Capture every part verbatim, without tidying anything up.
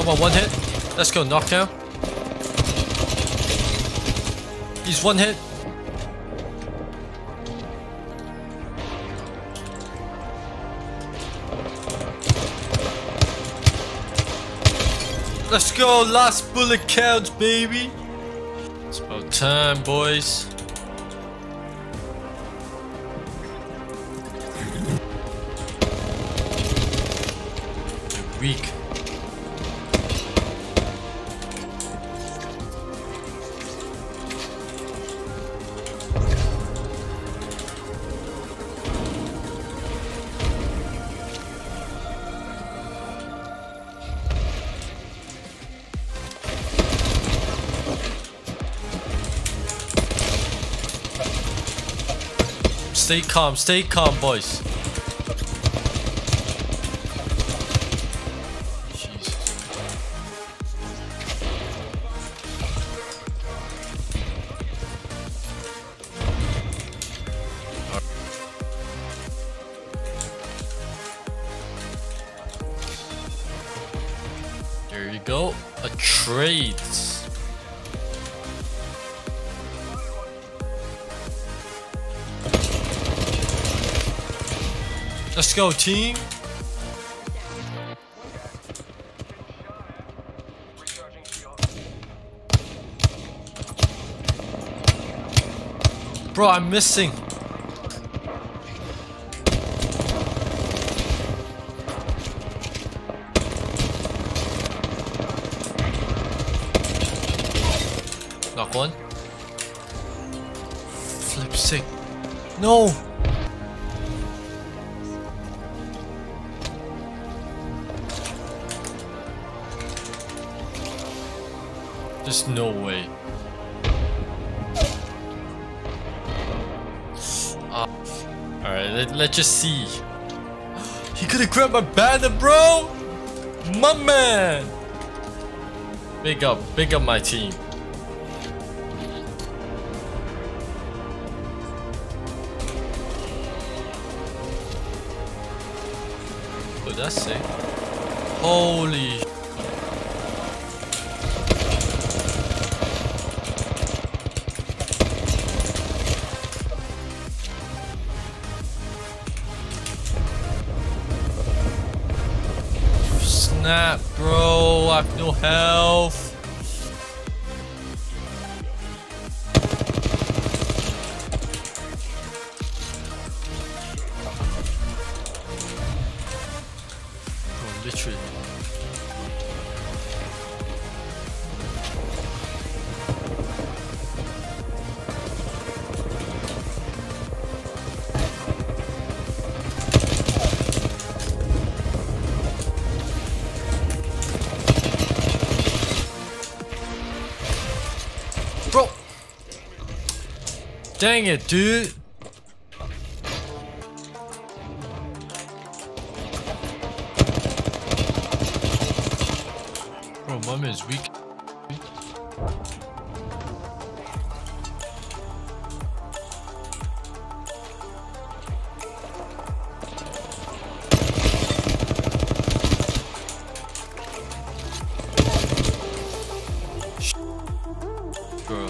Come on, one hit. Let's go, knockdown. He's one hit. Let's go, last bullet counts, baby. It's about time, boys. You're weak. Stay calm, stay calm, boys. Jesus. There you go. A trade. Let's go, team. Bro, I'm missing. Knock one. Flip sick. No. There's no way. Uh, Alright, let, let's just see. He could have grabbed my banner, bro! My man! Big up, big up my team. Oh, that's sick. Holy. Snap, bro, I have no health. Bro, literally. Bro! Dang it, dude! Bro, my man is weak. Bro.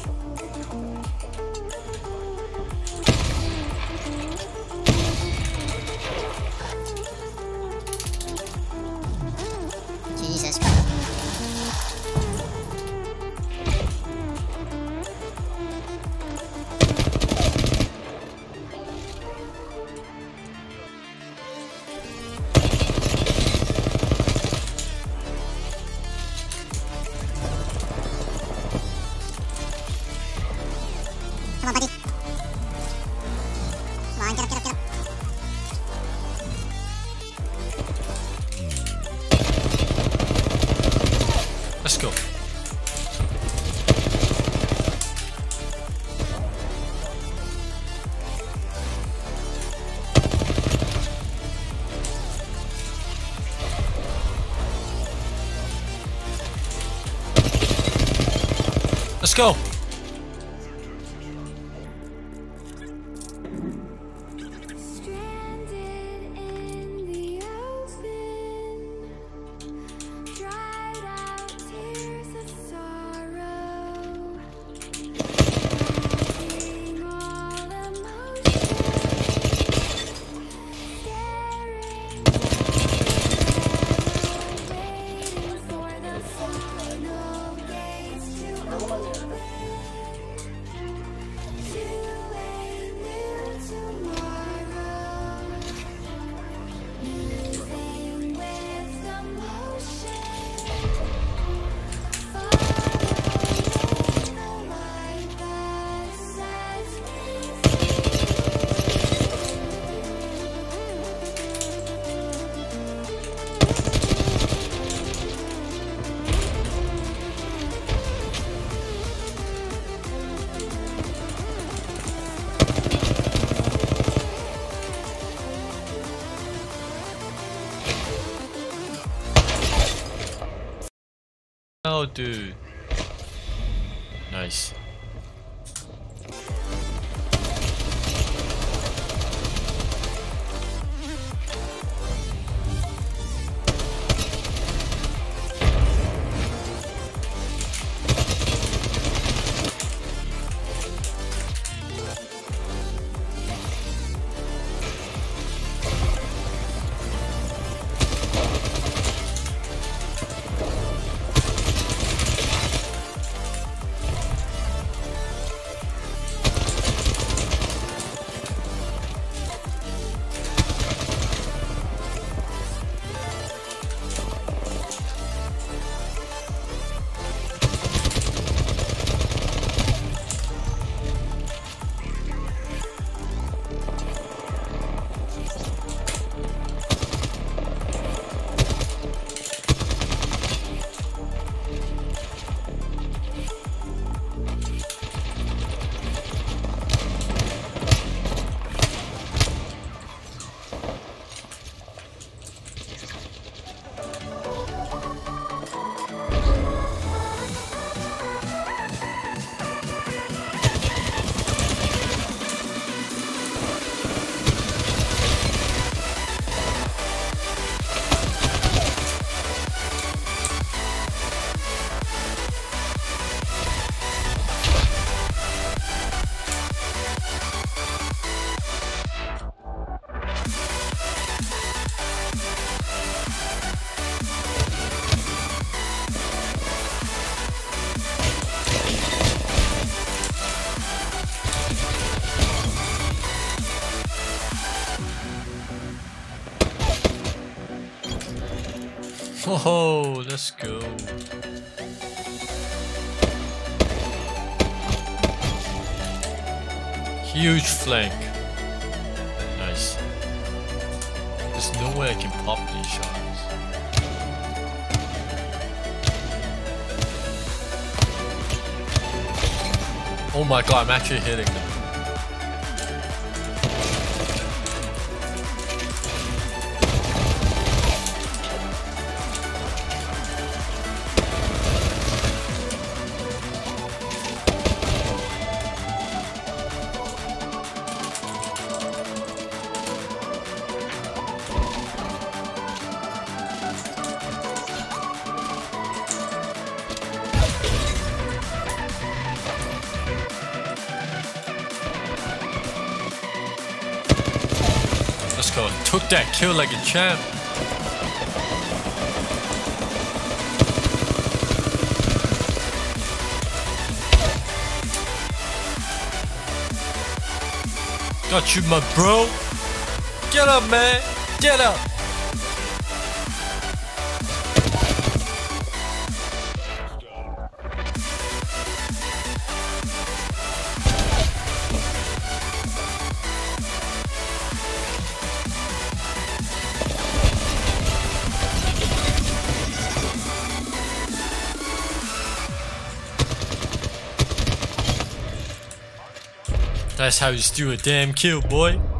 Jesus Christ. Come on, buddy. Come on, get up, get up, get up. Let's go. Let's go. Stranded in the ocean, dry go, dude. Nice. Whoa, let's go. Huge flank. Nice. There's no way I can pop these shots. Oh my god, I'm actually hitting them. Let's go. Took that kill like a champ. Got you, my bro. Get up, man. Get up. That's how you steal a damn kill, boy.